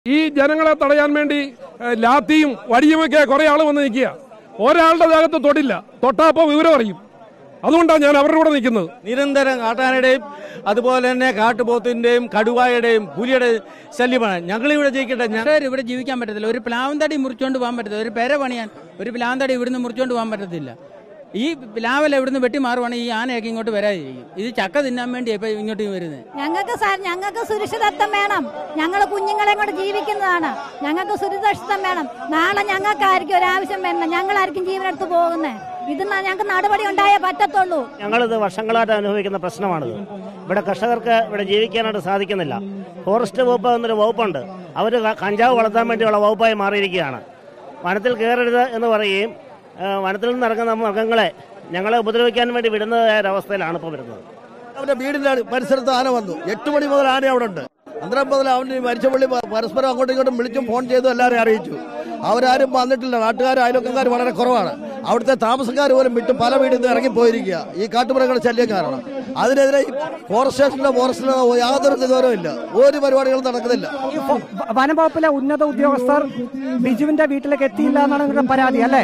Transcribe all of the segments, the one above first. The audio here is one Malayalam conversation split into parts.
ഈ ജനങ്ങളെ തടയാൻ വേണ്ടി ലാത്തിയും വടിയുമൊക്കെ കുറെ ആൾ വന്ന് നിൽക്കുക. ഒരാളുടെ ദേഹത്ത് തൊടില്ല, തൊട്ടാപ്പോ വിവരം അറിയും. അതുകൊണ്ടാണ് ഞാൻ അവരുടെ കൂടെ നിൽക്കുന്നത്. നിരന്തരം കാട്ടാനയുടെയും അതുപോലെ തന്നെ കാട്ടുപോത്തിന്റെയും കടുവായുടെയും പുലിയുടെയും ശല്യമാണ്. ഞങ്ങളിവിടെ ജയിക്കട്ടെ. ഞങ്ങൾ ഇവിടെ ജീവിക്കാൻ പറ്റത്തില്ല. ഒരു പ്ലാവന്തടി മുറിച്ചോണ്ട് പോകാൻ പറ്റത്തില്ല. ഒരു പെര പണിയാൻ ഒരു പ്ലാവന്തടി ഇവിടുന്ന് മുറിച്ചോണ്ട് പോകാൻ പറ്റത്തില്ല. ഈ പ്ലാവല ഇവിടുന്ന് വെട്ടി മാറുവാണെങ്കിൽ ഈ ആനയൊക്കെ ഇങ്ങോട്ട് വരാതിരിക്കും. ഇത് ചക്ക തിന്നാൻ വേണ്ടി ഇപ്പൊ ഇങ്ങോട്ട് വരുന്നത്. ഞങ്ങൾക്ക് സുരക്ഷിതത്വം വേണം. ഞങ്ങൾ കുഞ്ഞുങ്ങളെ കൊണ്ട് ജീവിക്കുന്നതാണ്. ഞങ്ങൾക്ക് സുരക്ഷിതത്വം വേണം. നാളെ ഞങ്ങൾക്കായിരിക്കും ഒരാവശ്യം വേണം. ഞങ്ങളായിരിക്കും ജീവനെടുത്ത് പോകുന്നത്. ഇത് ഞങ്ങൾക്ക് നടപടി ഉണ്ടായേ പറ്റത്തുള്ളൂ. ഞങ്ങളിത് വർഷങ്ങളായിട്ട് അനുഭവിക്കുന്ന പ്രശ്നമാണിത്. ഇവിടെ കർഷകർക്ക് ഇവിടെ ജീവിക്കാനായിട്ട് സാധിക്കുന്നില്ല. ഫോറസ്റ്റ് വകുപ്പ് എന്നൊരു വകുപ്പുണ്ട്. അവർ കഞ്ചാവ് വളർത്താൻ വേണ്ടിയുള്ള വകുപ്പായി മാറിയിരിക്കുകയാണ്. വനത്തിൽ കയറരുത് എന്ന് പറയുകയും വനത്തിൽ നിന്ന് ഇറങ്ങുന്ന മൃഗങ്ങളെ ഞങ്ങളെ ഉപദ്രവിക്കാൻ വേണ്ടി വിടുന്നതായ ഒരവസ്ഥയിലാണ് ഇപ്പോൾ വരുന്നത്. അവന്റെ വീടിന്റെ പരിസരത്ത് ആന വന്നു. 8 മണി മുതൽ ആന അവിടെ ഉണ്ട്. അന്നേരം മുതൽ അവന് മരിച്ച പള്ളി പരസ്പരം അങ്ങോട്ടും ഇങ്ങോട്ടും വിളിച്ചും ഫോൺ ചെയ്തും എല്ലാവരെയും അറിയിച്ചു. അവരാരും വന്നിട്ടില്ല. നാട്ടുകാരും അയൽവക്കക്കാർ വളരെ കുറവാണ്. അവിടുത്തെ താമസക്കാർ പോലും വിട്ട് പല വീട്ടിൽ നിന്ന് ഇറങ്ങിപ്പോയിരിക്കുക ഈ കാട്ടുമൃഗങ്ങളുടെ ശല്യം കാരണം. അതിനെതിരെ ഫോറസ്റ്റ് സ്റ്റേഷനിലോ യാതൊരു ഗൗരവവും ഇല്ല. ഒരു പരിപാടികളും നടക്കുന്നില്ല. വനം വകുപ്പിലെ ഉന്നത ഉദ്യോഗസ്ഥർ ബിജുവിന്റെ വീട്ടിലേക്ക് എത്തിയില്ല എന്നാണ് നിങ്ങളുടെ പരാതി അല്ലേ?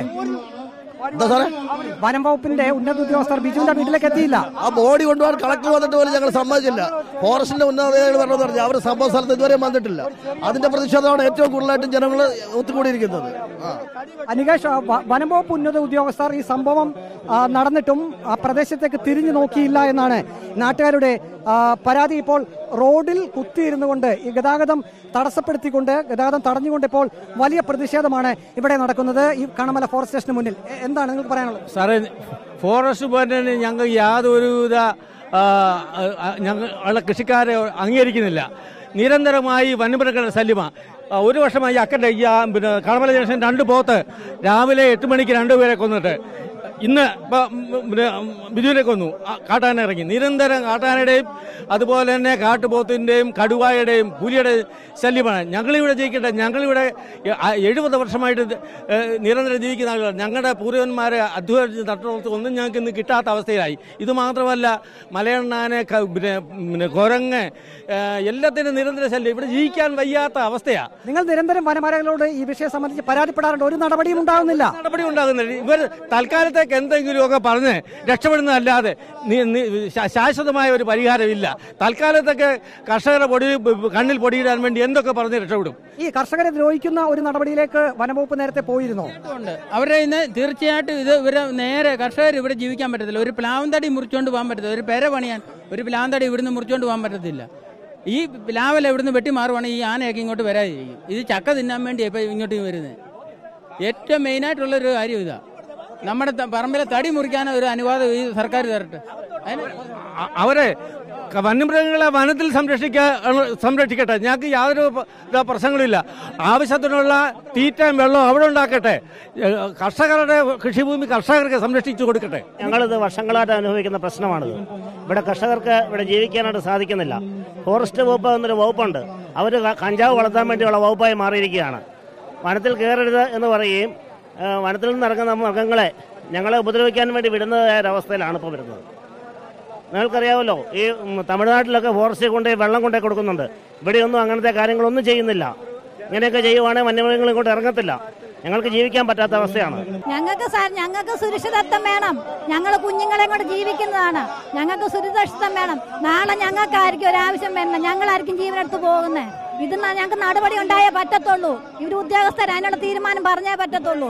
വനം വകുപ്പിന്റെ ഉന്നത ഉദ്യോഗസ്ഥർ ബിജുവിന്റെ വീട്ടിലേക്ക് എത്തിയില്ല. ആ ബോഡി കൊണ്ടുപോകാൻ കളക്ടർ വന്നിട്ട് പോലും ഞങ്ങൾ സമ്മതിച്ചില്ല. ഫോറസ്റ്റിന്റെ ഉന്നതകൾ വരണമെന്ന് പറഞ്ഞു. അവർ സംഭവ സ്ഥലത്ത് ഇതുവരെ വന്നിട്ടില്ല. അതിന്റെ പ്രതിഷേധമാണ് ഏറ്റവും കൂടുതലായിട്ടും ജനങ്ങൾ ഒത്തുകൂടിയിരിക്കുന്നത്. അനികേഷ്, വനം വകുപ്പ് ഉന്നത ഉദ്യോഗസ്ഥർ ഈ സംഭവം നടന്നിട്ടും ആ പ്രദേശത്തേക്ക് തിരിഞ്ഞു നോക്കിയില്ല എന്നാണ് നാട്ടുകാരുടെ പരാതി. ഇപ്പോൾ റോഡിൽ കുത്തിയിരുന്നു കൊണ്ട് ഈ ഗതാഗതം തടസ്സപ്പെടുത്തിക്കൊണ്ട് ഗതാഗതം തടഞ്ഞുകൊണ്ട് ഇപ്പോൾ വലിയ പ്രതിഷേധമാണ് ഇവിടെ നടക്കുന്നത് ഈ കണമല ഫോറസ്റ്റ് സ്റ്റേഷന് മുന്നിൽ. എന്താണ് നിങ്ങൾക്ക് പറയാനുള്ളത്? സാറേ, ഫോറസ്റ്റ് ഡിപ്പാർട്ട്മെന്റ് ഞങ്ങൾ യാതൊരുവിധ ഞങ്ങളുടെ കൃഷിക്കാരെ അംഗീകരിക്കുന്നില്ല. നിരന്തരമായി വന്യമൃഗങ്ങളുടെ ശല്യമാണ്. ഒരു വർഷമായി അക്കൻ്റെ പിന്നെ കണമല ജംഗ്ഷൻ 2 പോത്ത് രാവിലെ 8 മണിക്ക് 2 പേരെ കൊന്നിട്ട് ഇന്ന് ബിജുവിനെ കൊന്നു. കാട്ടാന ഇറങ്ങി. നിരന്തരം കാട്ടാനയുടെയും അതുപോലെ തന്നെ കാട്ടുപോത്തിന്റെയും കടുവായുടെയും പുലിയുടെയും ശല്യമാണ്. ഞങ്ങളിവിടെ ജയിക്കട്ടെ. ഞങ്ങളിവിടെ 70 വർഷമായിട്ട് നിരന്തരം ജീവിക്കുന്ന ആളുകളാണ്. ഞങ്ങളുടെ പൂർവ്വന്മാരെ അധ്വാനിച്ച് നട്ടോർത്ത് ഒന്നും ഞങ്ങൾക്ക് ഇന്ന് കിട്ടാത്ത അവസ്ഥയിലായി. ഇത് മാത്രമല്ല, മലയണ്ണാനെ പിന്നെ കുരങ്ങ് എല്ലാത്തിനും നിരന്തര ശല്യം. ഇവിടെ ജീവിക്കാൻ വയ്യാത്ത അവസ്ഥയാണ്. നിങ്ങൾ നിരന്തരം വനമേഖലകളോട് ഈ വിഷയം സംബന്ധിച്ച് പരാതിപ്പെടാറുണ്ട്. ഒരു നടപടിയും ഉണ്ടാകുന്നില്ല. ഇവർ തൽക്കാലത്തേക്ക് എന്തെങ്കിലുമൊക്കെ പറഞ്ഞ് രക്ഷപ്പെടുന്നതല്ലാതെ ശാശ്വതമായ ഒരു പരിഹാരമില്ല. തൽക്കാലത്തൊക്കെ കർഷകരുടെ കണ്ണിൽ പൊടിയിടാൻ വേണ്ടി എന്തൊക്കെ പറഞ്ഞ് രക്ഷപ്പെടും. ഈ കർഷകരെ ദ്രോഹിക്കുന്ന ഒരു നടപടിയിലേക്ക് വനംവകുപ്പ് നേരത്തെ പോയിരുന്നോ? അവരുടെ ഇന്ന് തീർച്ചയായിട്ടും ഇവരെ നേരെ കർഷകർ ഇവിടെ ജീവിക്കാൻ പറ്റത്തില്ല. ഒരു പ്ലാവന്തടി മുറിച്ചോണ്ട് പോകാൻ പറ്റത്തില്ല. ഒരു പെര പണിയാൻ ഒരു പ്ലാവന്തടി ഇവിടുന്ന് മുറിച്ചോണ്ട് പോകാൻ പറ്റത്തില്ല. ഈ പ്ലാവല ഇവിടുന്ന് വെട്ടി മാറുവാണെങ്കിൽ ഈ ആനയൊക്കെ ഇങ്ങോട്ട് വരാതിരിക്കും. ഇത് ചക്ക തിന്നാൻ വേണ്ടി ഇപ്പൊ ഇങ്ങോട്ട് വരുന്നത്. ഏറ്റവും മെയിനായിട്ടുള്ളൊരു കാര്യം ഇതാ. നമ്മുടെ പറമ്പിലെ തടി മുറിക്കാൻ ഒരു അനുവാദം ഈ സർക്കാർ തരട്ടെ. അവരെ വന്യമൃഗങ്ങളെ വനത്തിൽ സംരക്ഷിക്കട്ടെ. ഞങ്ങൾക്ക് യാതൊരു പ്രശ്നങ്ങളില്ല. ആവശ്യത്തിനുള്ള തീറ്റയും വെള്ളവും അവിടെ ഉണ്ടാക്കട്ടെ. കർഷകരുടെ കൃഷിഭൂമി കർഷകർക്ക് സംരക്ഷിച്ചു കൊടുക്കട്ടെ. ഞങ്ങളിത് വർഷങ്ങളായിട്ട് അനുഭവിക്കുന്ന പ്രശ്നമാണിത്. ഇവിടെ കർഷകർക്ക് ഇവിടെ ജീവിക്കാനായിട്ട് സാധിക്കുന്നില്ല. ഫോറസ്റ്റ് വകുപ്പ് എന്നൊരു വകുപ്പുണ്ട്. അവർ കഞ്ചാവ് വളർത്താൻ വേണ്ടിയുള്ള വകുപ്പായി മാറിയിരിക്കുകയാണ്. വനത്തിൽ കയറരുത് എന്ന് പറയുകയും വനത്തിൽ നിന്ന് ഇറങ്ങുന്ന മൃഗങ്ങളെ ഞങ്ങളെ ഉപദ്രവിക്കാൻ വേണ്ടി വിടുന്നതായ ഒരവസ്ഥയിലാണ് ഇപ്പോൾ വരുന്നത്. നിങ്ങൾക്കറിയാമല്ലോ, ഈ തമിഴ്നാട്ടിലൊക്കെ ഫോറസ്റ്റ് കൊണ്ടേ വെള്ളം കൊണ്ടേ കൊടുക്കുന്നുണ്ട്. ഇവിടെയൊന്നും അങ്ങനത്തെ കാര്യങ്ങളൊന്നും ചെയ്യുന്നില്ല. ഇങ്ങനെയൊക്കെ ചെയ്യുവാണെങ്കിൽ വന്യമൃഗങ്ങൾ ഇങ്ങോട്ട് ഇറങ്ങത്തില്ല. ഞങ്ങൾക്ക് ജീവിക്കാൻ പറ്റാത്ത അവസ്ഥയാണ്. ഞങ്ങൾക്ക് സുരക്ഷിതത്വം വേണം. ഞങ്ങൾ കുഞ്ഞുങ്ങളെ കൊണ്ട് ജീവിക്കുന്നതാണ്. ഞങ്ങൾക്ക് സുരക്ഷിതത്വം വേണം. നാളെ ഞങ്ങൾക്കായിരിക്കും ഒരാവശ്യം വേണം. ഞങ്ങളായിരിക്കും ജീവനെടുത്ത് പോകുന്നത്. ഇത് ഞങ്ങൾക്ക് നടപടി ഉണ്ടായേ പറ്റത്തുള്ളൂ. ഇവർ ഉദ്യോഗസ്ഥർ അതിനുള്ള തീരുമാനം പറഞ്ഞേ പറ്റത്തുള്ളൂ.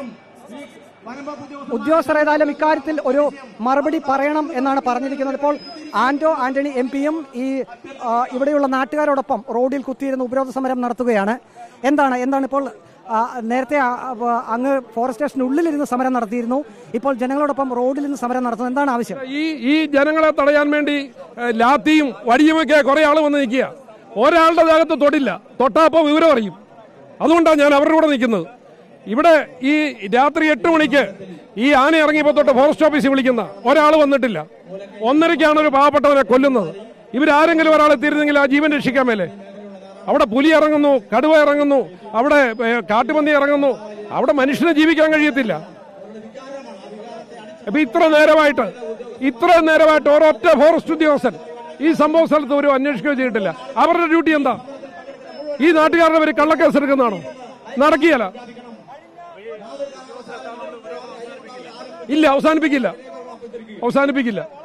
ഉദ്യോഗസ്ഥർ ഏതായാലും ഇക്കാര്യത്തിൽ ഒരു മറുപടി പറയണം എന്നാണ് പറഞ്ഞിരിക്കുന്നത്. ഇപ്പോൾ ആന്റണി MP-യും ഈ ഇവിടെയുള്ള നാട്ടുകാരോടൊപ്പം റോഡിൽ കുത്തിയിരുന്ന് ഉപരോധ സമരം നടത്തുകയാണ്. എന്താണ് ഇപ്പോൾ നേരത്തെ അങ്ങ് ഫോറസ്റ്റ് സ്റ്റേഷനുള്ളിലിരുന്ന് സമരം നടത്തിയിരുന്നു. ഇപ്പോൾ ജനങ്ങളോടൊപ്പം റോഡിൽ നിന്ന് സമരം നടത്തുന്നു. എന്താണ് ആവശ്യം? ഈ ജനങ്ങളെ തടയാൻ വേണ്ടി ലാത്തിയും വടിയുമൊക്കെ കുറെ ആൾ വന്ന് നിൽക്കുക. ഒരാളുടെ ദേഹത്ത് തൊടില്ല, തൊട്ടാപ്പോ വിവരം അറിയും. അതുകൊണ്ടാണ് ഞാൻ അവരുടെ കൂടെ നിൽക്കുന്നത്. ഇവിടെ ഈ രാത്രി 8 മണിക്ക് ഈ ആന ഇറങ്ങിയപ്പോൾ തൊട്ട് ഫോറസ്റ്റ് ഓഫീസിൽ വിളിക്കുന്ന ഒരാൾ വന്നിട്ടില്ല. 1:30ക്കാണ് ഒരു പാവപ്പെട്ടവനെ കൊല്ലുന്നത്. ഇവരാരെങ്കിലും ഒരാളെത്തിയിരുന്നെങ്കിൽ ആ ജീവൻ രക്ഷിക്കാൻ മേലെ. അവിടെ പുലി ഇറങ്ങുന്നു, കടുവ ഇറങ്ങുന്നു, അവിടെ കാട്ടുപന്നി ഇറങ്ങുന്നു. അവിടെ മനുഷ്യനെ ജീവിക്കാൻ കഴിയത്തില്ല. അപ്പൊ ഇത്ര നേരമായിട്ട് ഒരൊറ്റ ഫോറസ്റ്റ് ഉദ്യോഗസ്ഥൻ ഈ സംഭവ സ്ഥലത്ത് ഒരു അന്വേഷിക്കുകയോ ചെയ്തിട്ടില്ല. അവരുടെ ഡ്യൂട്ടി എന്താ? ഈ നാട്ടുകാരുടെ പേര് കള്ളക്കേസ് എടുക്കുന്നതാണോ? നടക്കിയല്ല. ഇല്ല, അവസാനിപ്പിക്കില്ല.